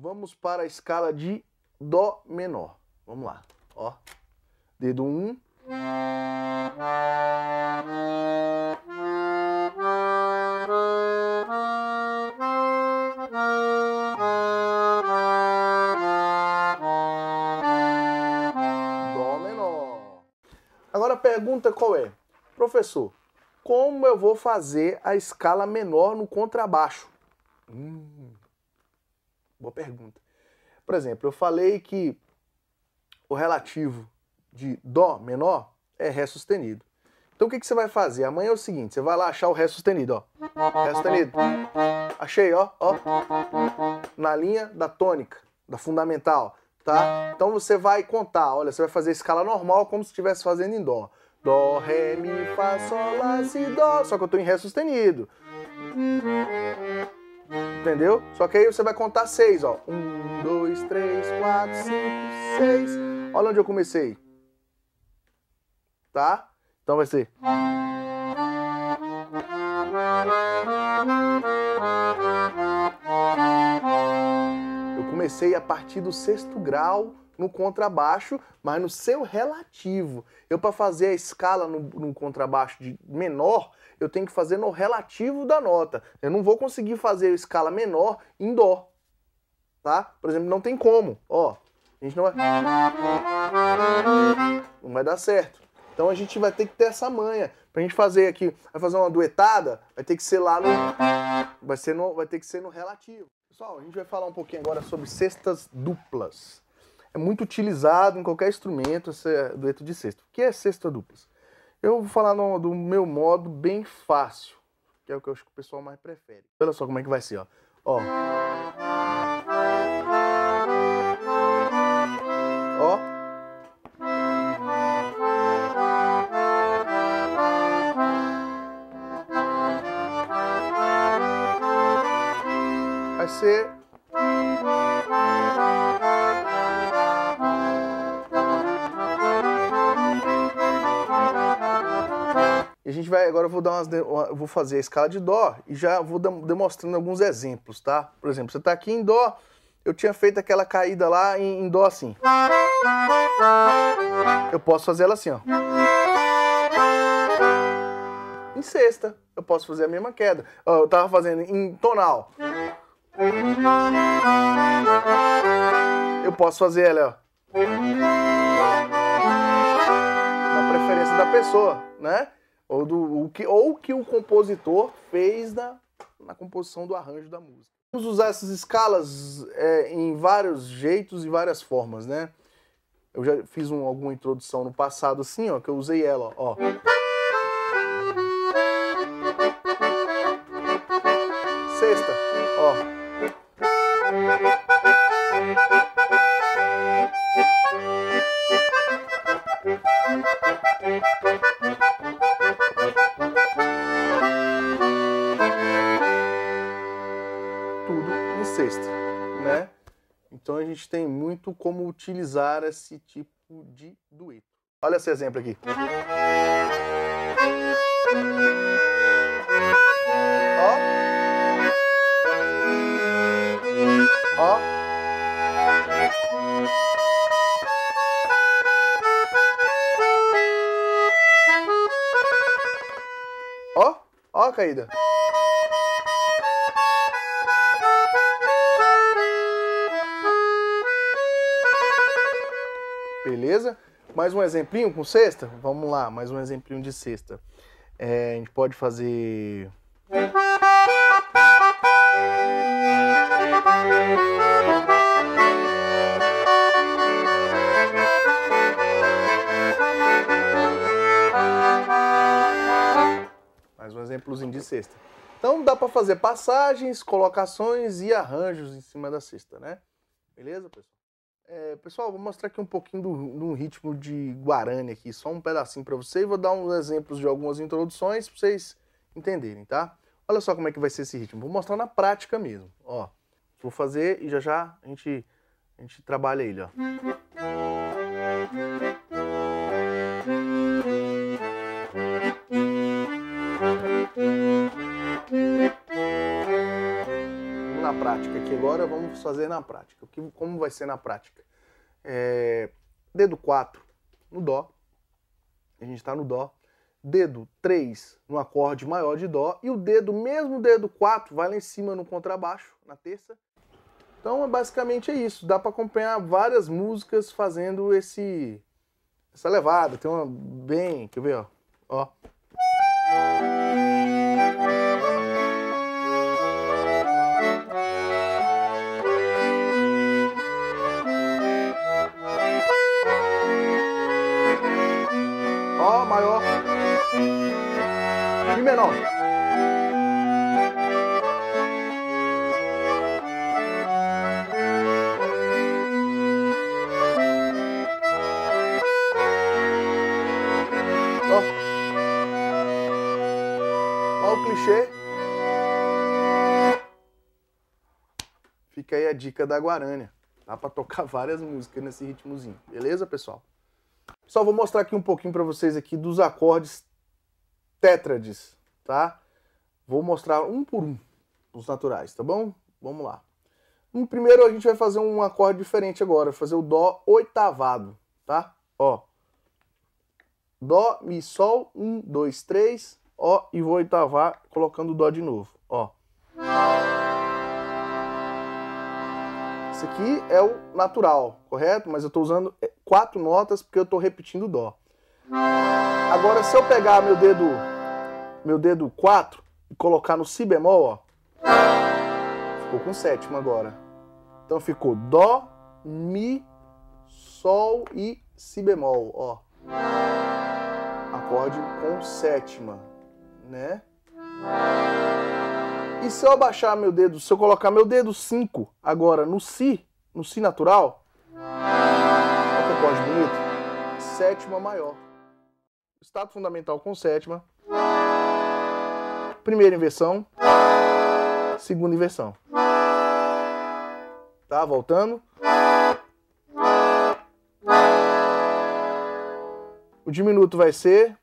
Vamos para a escala de Dó menor. Vamos lá, ó. Dedo 1. Dó menor. Agora a pergunta qual é? Professor, como eu vou fazer a escala menor no contrabaixo? Boa pergunta. Por exemplo, eu falei que o relativo de Dó menor é Ré sustenido. Então o que você vai fazer? Amanhã é o seguinte, você vai lá achar o Ré sustenido, ó. Ré sustenido. Achei, ó, ó. Na linha da tônica, da fundamental, tá? Então você vai contar, olha, você vai fazer a escala normal como se estivesse fazendo em Dó. Dó, Ré, Mi, Fá, Sol, Lá, Si, Dó. Só que eu tô em Ré sustenido. Entendeu? Só que aí você vai contar 6, ó. 1, 2, 3, 4, 5, 6. Olha onde eu comecei. Tá? Então vai ser. Eu comecei a partir do 6º grau no contrabaixo, mas no seu relativo. Eu, para fazer a escala no contrabaixo de menor, eu tenho que fazer no relativo da nota. Eu não vou conseguir fazer a escala menor em Dó. Tá? Por exemplo, não tem como. Ó, a gente não vai... Não vai dar certo. Então a gente vai ter que ter essa manha. Pra gente fazer aqui, vai fazer uma duetada, vai ter que ser lá no... Vai ter que ser no relativo. Pessoal, a gente vai falar um pouquinho agora sobre sextas duplas. É muito utilizado em qualquer instrumento esse dueto de sexta. O que é sexta duplas? Eu vou falar do meu modo bem fácil, que é o que eu acho que o pessoal mais prefere. Olha só como é que vai ser, ó. Ó. Ó. Vai ser... E a gente vai, agora eu vou fazer a escala de Dó e já vou demonstrando alguns exemplos, tá? Por exemplo, você tá aqui em Dó, eu tinha feito aquela caída lá em Dó assim. Eu posso fazer ela assim, ó. Em sexta, eu posso fazer a mesma queda. Ó, eu tava fazendo em tonal. Eu posso fazer ela, ó. Na preferência da pessoa, né? Ou o que o compositor fez na composição do arranjo da música. Vamos usar essas escalas em vários jeitos e várias formas, né? Eu já fiz alguma introdução no passado assim, ó, que eu usei ela, ó. Sexta, ó. Tudo em sexta, né? Então a gente tem muito como utilizar esse tipo de dueto. Olha esse exemplo aqui. Ó. Ó. Ó. Ó a caída. Beleza? Mais um exemplinho com sexta? Vamos lá, mais um exemplinho de sexta. A gente pode fazer... Mais um exemplozinho de sexta. Então dá para fazer passagens, colocações e arranjos em cima da sexta, né? Beleza, pessoal? Pessoal, vou mostrar aqui um pouquinho do ritmo de Guarani aqui, só um pedacinho para vocês, e vou dar uns exemplos de algumas introduções para vocês entenderem, tá? Olha só como é que vai ser esse ritmo, vou mostrar na prática mesmo, ó. Vou fazer e já a gente trabalha ele, ó. Vamos na na prática aqui agora, vamos fazer na prática. Como vai ser na prática? Dedo 4 no Dó, a gente está no Dó. Dedo 3 no acorde maior de Dó e o mesmo dedo 4 vai lá em cima no contrabaixo, na terça. Então basicamente é isso, dá para acompanhar várias músicas fazendo essa levada. Tem uma bem, quer ver, ó. Ó, maior. Mi menor. Ó o clichê. Fica aí a dica da Guarânia. Dá pra tocar várias músicas nesse ritmozinho. Beleza, pessoal? Só vou mostrar aqui um pouquinho pra vocês aqui dos acordes tétrades, tá? Vou mostrar um por um os naturais, tá bom? Vamos lá. Primeiro a gente vai fazer um acorde diferente agora, fazer o Dó oitavado, tá? Ó. Dó, Mi, Sol, 1, 2, 3, ó, e vou oitavar colocando o Dó de novo, ó. Esse aqui é o natural, correto? Mas eu tô usando 4 notas porque eu tô repetindo o Dó. Agora, se eu pegar meu dedo 4 e colocar no Si bemol, ó, ficou com sétima agora. Então ficou Dó, Mi, Sol e Si bemol, ó. Acorde com sétima, né? E se eu abaixar meu dedo, se eu colocar meu dedo 5 agora no Si natural, olha que acorde bonito, sétima maior. Estado fundamental com sétima, primeira inversão, segunda inversão. Tá, voltando. O diminuto vai ser